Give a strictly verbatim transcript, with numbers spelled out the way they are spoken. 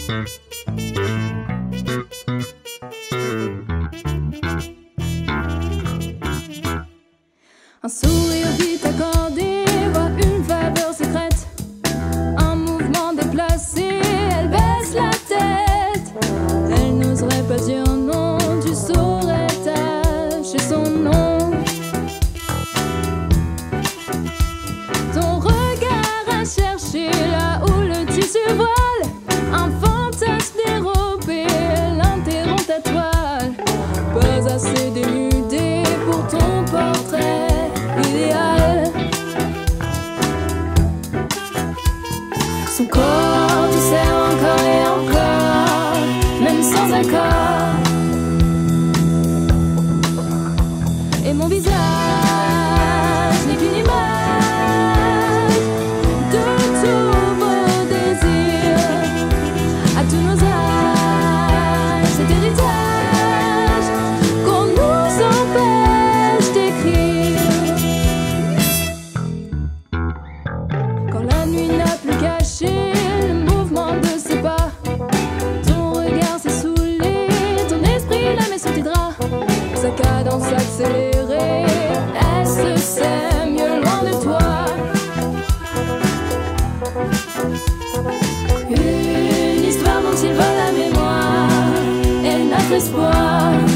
Un sourire vite accordé, voit une faveur secrète. Un mouvement déplacé, elle baisse la tête. Elle n'oserait pas dire non, tu saurais tacher son nom. Ton regard a cherché là où le tissu voile. Un fantasme dérobé, elle interrompt ta toile. Pas assez dénudée pour ton portrait idéal. Son corps te sert encore et encore, même sans accord. Et mon visage n'est qu'une image de tous vos désirs, à tous nos âges, cet héritage qu'on nous empêche d'écrire. Quand la nuit n'a plus caché le mouvement de ses pas, ton regard s'est saoulé, ton esprit la met sous tes draps. Sa cadence accélérée, elle se sait mieux loin de toi. Une histoire dont il vole la mémoire et notre espoir.